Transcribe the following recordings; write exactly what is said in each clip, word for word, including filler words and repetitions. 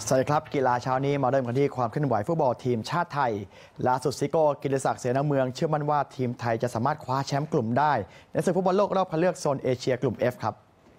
สวัสดีครับกีฬาเช้านี้มาเริ่มกันที่ความเคลื่อนไหวฟุตบอลทีมชาติไทยล่าสุดซิโก้กิติศักดิ์เสนาเมืองเชื่อมั่นว่าทีมไทยจะสามารถคว้าแชมป์กลุ่มได้ในศึกฟุตบอลโลกรอบคัดเลือกโซนเอเชียกลุ่ม F ครับ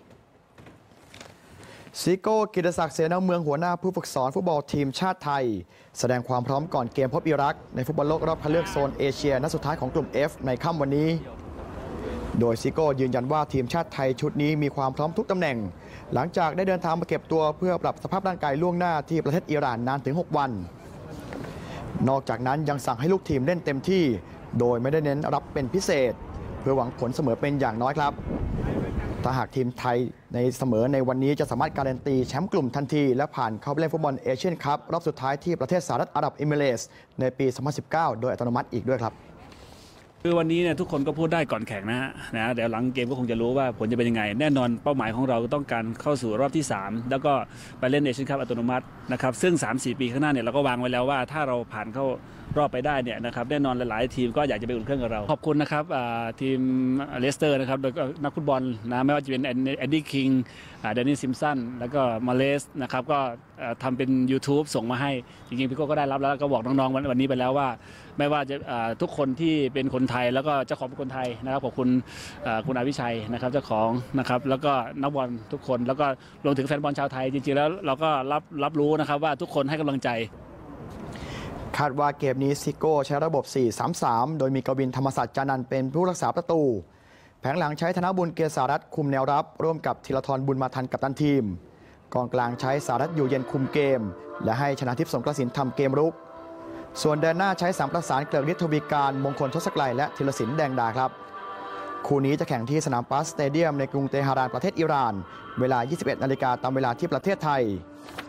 ซิโก้กิติศักดิ์เสนาเมืองหัวหน้าผู้ฝึกสอนฟุตบอลทีมชาติไทยแสดงความพร้อมก่อนเกมพบอิรักในฟุตบอลโลกรอบคัดเลือกโซนเอเชียนัดสุดท้ายของกลุ่ม F ในค่ำวันนี้โดยซิโก้ยืนยันว่าทีมชาติไทยชุดนี้มีความพร้อมทุกตำแหน่งหลังจากได้เดินทางมาเก็บตัวเพื่อปรับสภาพร่างกายล่วงหน้าที่ประเทศอิหร่านนานถึงหกวันนอกจากนั้นยังสั่งให้ลูกทีมเล่นเต็มที่โดยไม่ได้เน้นรับเป็นพิเศษเพื่อหวังผลเสมอเป็นอย่างน้อยครับถ้าหากทีมไทยในเสมอในวันนี้จะสามารถการันตีแชมป์กลุ่มทันทีและผ่านเข้าไปเล่นฟุตบอลเอเชียนคัพรอบสุดท้ายที่ประเทศสหรัฐอาหรับเอมิเรตส์ในปีสองพันสิบเก้าโดยอัตโนมัติอีกด้วยครับคือวันนี้เนี่ยทุกคนก็พูดได้ก่อนแข่งนะฮะนะเดี๋ยวหลังเกมก็คงจะรู้ว่าผลจะเป็นยังไงแน่นอนเป้าหมายของเราต้องการเข้าสู่รอบที่สามแล้วก็ไปเล่นเอเชียนคัพอัตโนมัตินะครับซึ่ง สามสี่ ปีข้างหน้าเนี่ยเราก็วางไว้แล้วว่าถ้าเราผ่านเข้ารอบไปได้เนี่ยนะครับแน่นอนหลายๆทีมก็อยากจะไปอุ่นเครื่องกับเราขอบคุณนะครับทีมเลสเตอร์นะครับแล้วก็นักฟุตบอลนะไม่ว่าจะเป็นแอนดี้คิงแดนนี่ซิมสันแล้วก็มาเลสนะครับก็ทำเป็น YouTube ส่งมาให้จริงๆพี่โก้ก็ได้รับแล้วก็บอกน้องๆวันนี้ไปแล้วว่าไม่ว่าจะทุกคนที่เป็นคนไทยแล้วก็เจ้าของเป็นคนไทยนะครับขอบคุณคุณอาวิชัยนะครับเจ้าของนะครับแล้วก็นักบอลทุกคนแล้วก็รวมถึงแฟนบอลชาวไทยจริงๆแล้วเราก็รับรับรู้นะครับว่าทุกคนให้กำลังใจคาดว่าเกมนี้ซิโก้ใช้ระบบ สี่ สาม สาม โดยมีกวินธรรมศักดิ์จานันท์เป็นผู้รักษาประตูแผงหลังใช้ธนบุญเกษารัตน์คุมแนวรับร่วมกับธีรทรบุญมาทันกัปตันทีมกองกลางใช้สารัตน์อยู่เย็นคุมเกมและให้ชนะทิพย์สงกระสินทำเกมรุกส่วนแดนหน้าใช้สามประสานเกลือกฤทธิ์ทวีการมงคลทศไกลและธีรศิลป์แดงดาครับคู่นี้จะแข่งที่สนามปัสสเตเดียมในกรุงเตหะรานประเทศอิหร่านเวลา ยี่สิบเอ็ดนาฬิกาตามเวลาที่ประเทศไทย